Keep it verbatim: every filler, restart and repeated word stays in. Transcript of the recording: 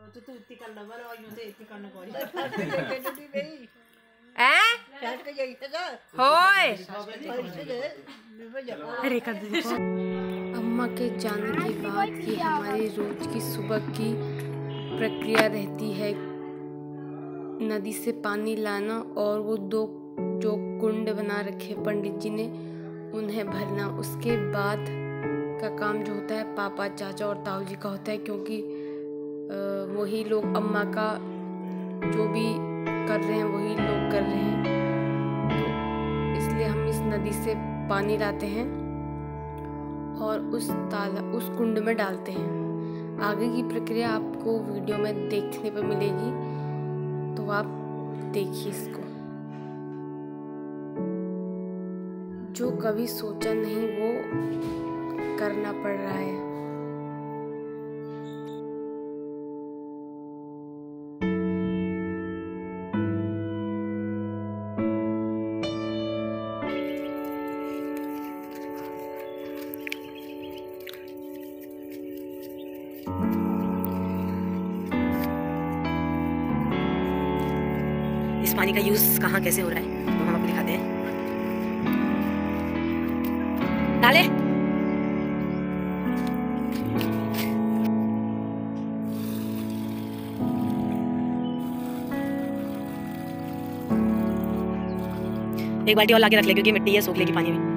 तो तू इतनी कर लो वाला और यूं से इतनी करना पड़ी हैं होए अरे कर दे। अम्मा के जाने के बाद ये हमारी रोज की सुबह की प्रक्रिया रहती है, नदी से पानी लाना और वो दो जो कुंड बना रखे पंडित जी ने उन्हें भरना। उसके बाद का काम जो होता है पापा, चाचा और ताऊ जी का होता है, क्योंकि वही लोग अम्मा का जो भी कर रहे हैं वही लोग कर रहे हैं, तो इसलिए हम इस नदी से पानी लाते हैं और उस ताला उस कुंड में डालते हैं। आगे की प्रक्रिया आपको वीडियो में देखने पर मिलेगी, तो आप देखिए इसको। जो कभी सोचा नहीं वो करना पड़ रहा है। इस पानी का यूज कहाँ कैसे हो रहा है तो हम आपको दिखाते हैं। डाले एक बाल्टी और लाके रख ले क्योंकि मिट्टी है, सूख लेगी पानी में।